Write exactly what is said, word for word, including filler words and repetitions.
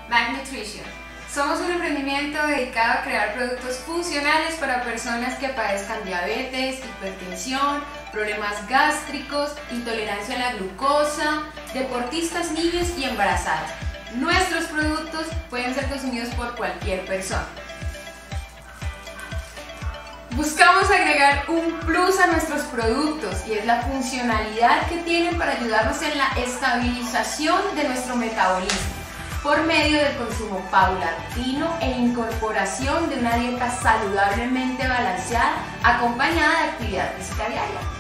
Mag Nutrition. Somos un emprendimiento dedicado a crear productos funcionales para personas que padezcan diabetes, hipertensión, problemas gástricos, intolerancia a la glucosa, deportistas, niños y embarazadas. Nuestros productos pueden ser consumidos por cualquier persona. Buscamos agregar un plus a nuestros productos y es la funcionalidad que tienen para ayudarnos en la estabilización de nuestro metabolismo por medio del consumo paulatino e incorporación de una dieta saludablemente balanceada acompañada de actividad física diaria.